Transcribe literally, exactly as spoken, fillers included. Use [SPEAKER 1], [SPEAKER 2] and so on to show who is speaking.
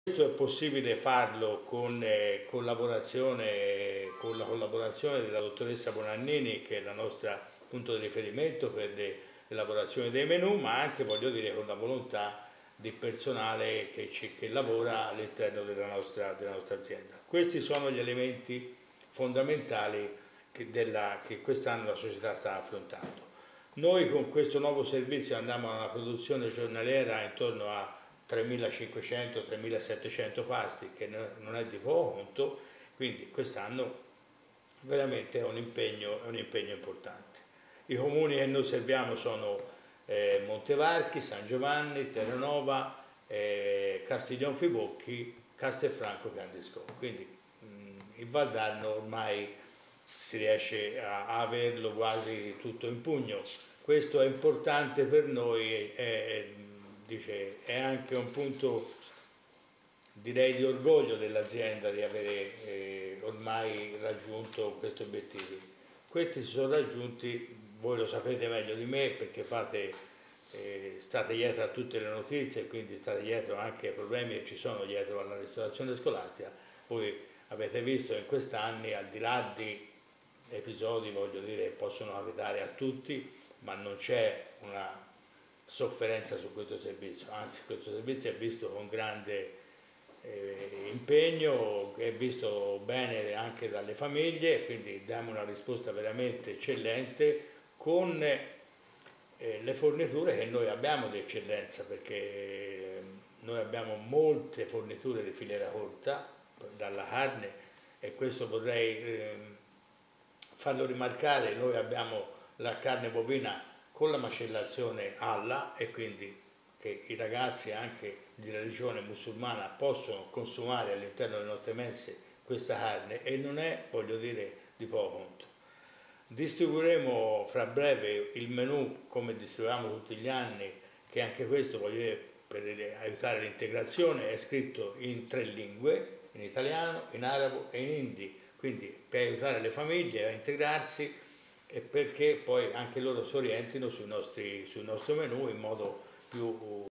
[SPEAKER 1] Questo è possibile farlo con, eh, collaborazione, con la collaborazione della dottoressa Bonannini, che è la nostra punto di riferimento per l'elaborazione dei menù, ma anche, voglio dire, con la volontà di personale che, ci, che lavora all'interno della nostra, della nostra azienda. Questi sono gli elementi fondamentali che, della, che quest'anno la società sta affrontando. Noi con questo nuovo servizio andiamo a una produzione giornaliera intorno a tremilacinquecento tremilasettecento pasti, che non è di poco conto, quindi quest'anno veramente è un impegno, è un impegno importante. I comuni che noi serviamo sono eh, Montevarchi, San Giovanni, Terranova, eh, Castiglion Fibocchi, Castelfranco, Candisco. Quindi mh, il Valdarno ormai si riesce a, a averlo quasi tutto in pugno. Questo è importante per noi, è, è, dice, è anche un punto, direi, di orgoglio dell'azienda di avere eh, ormai raggiunto questi obiettivi. Questi si sono raggiunti, voi lo sapete meglio di me perché fate, eh, state dietro a tutte le notizie, quindi state dietro anche ai problemi che ci sono dietro alla ristorazione scolastica. Voi avete visto in questi anni, al di là di episodi, voglio dire, possono capitare a tutti, ma non c'è una sofferenza su questo servizio, anzi questo servizio è visto con grande eh, impegno, è visto bene anche dalle famiglie, quindi diamo una risposta veramente eccellente con eh, le forniture che noi abbiamo di eccellenza, perché eh, noi abbiamo molte forniture di filiera corta, dalla carne, e questo vorrei eh, farlo rimarcare, noi abbiamo la carne bovina con la macellazione alla, e quindi che i ragazzi anche di religione musulmana possono consumare all'interno delle nostre mense questa carne, e non è, voglio dire, di poco conto. Distribuiremo fra breve il menù come distribuiamo tutti gli anni, che anche questo, voglio dire, per aiutare l'integrazione, è scritto in tre lingue, in italiano, in arabo e in hindi, quindi per aiutare le famiglie a integrarsi e perché poi anche loro si orientino sui nostri, sul nostro menù in modo più